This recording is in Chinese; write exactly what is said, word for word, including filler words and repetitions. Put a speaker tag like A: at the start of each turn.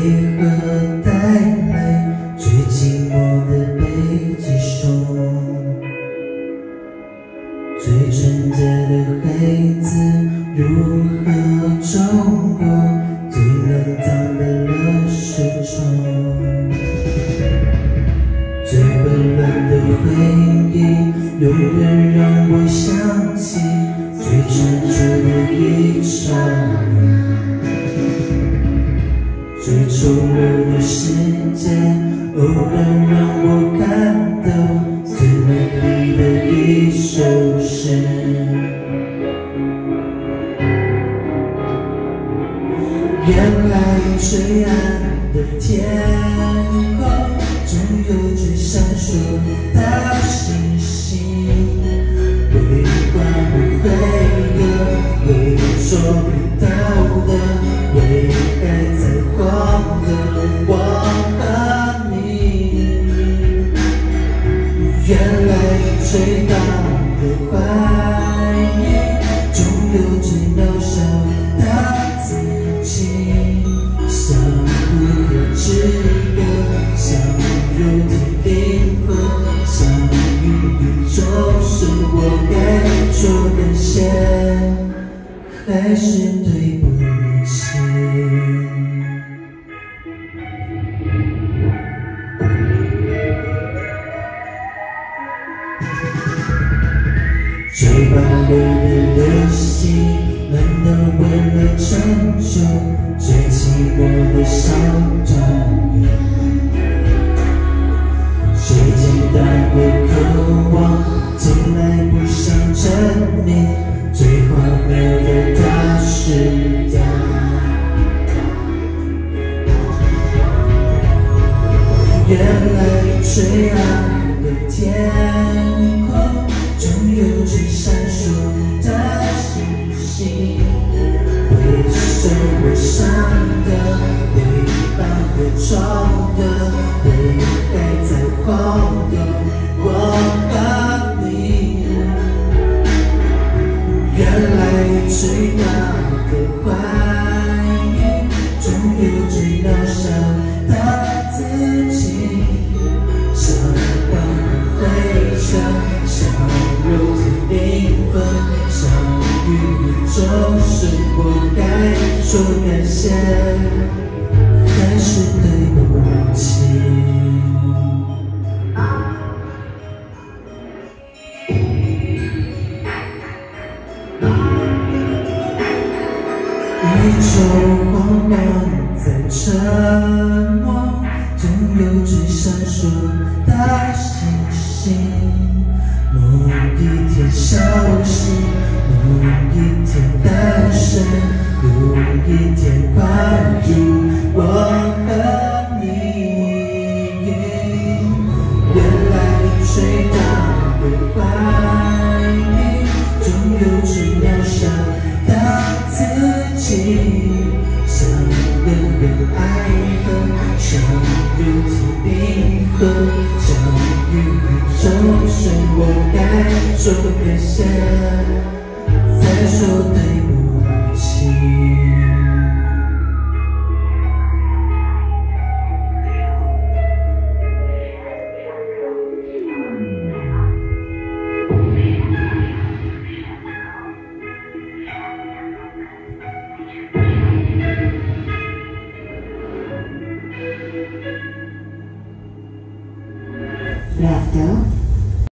A: 何带来最寂寞的北极熊？最纯洁的孩子如何中过最冷淡的热时钟？最混乱的回忆永远让我想起最深处的一刹那。最丑陋的世界偶然让我看到最美丽的一首诗。原来最暗的天空总有最闪烁的星星，会刮不会的，会做不到的，会还在晃的我和你。原来最大的怀疑总有最渺小的自己，相互的知觉，相如的灵魂，相遇宇宙是我该说感谢，还是对不起？最暴烈的流星，难道为了拯救最寂寞的小团圆？最简单的渴望，从来不想证明最荒谬的大实验。原来最暗的天空总有最闪烁的星星，会受我伤的，会把我撞的，会还在晃的我和你。原来最大的怀疑总有最渺小的自己，像光和灰尘，像肉体灵魂，相遇宇宙是我该说感谢，还是对不起？宇宙慌乱在沉默，总有最闪烁的星星。某一天消失，某一天诞生，有一天关于我和你。原来最大的怀疑总有最渺小的自己，像人人爱恨，像肉体灵魂，像宇宙是我该说感谢，再说